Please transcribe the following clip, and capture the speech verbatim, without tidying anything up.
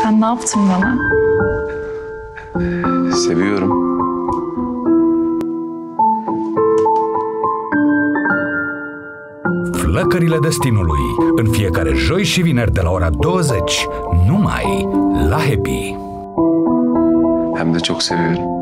Sen ne yaptın bana? Seviyorum. Flăcările destinului, în fiecare joi și vineri de la ora douăzeci, numai la Happy. Hem de çok seviyorum.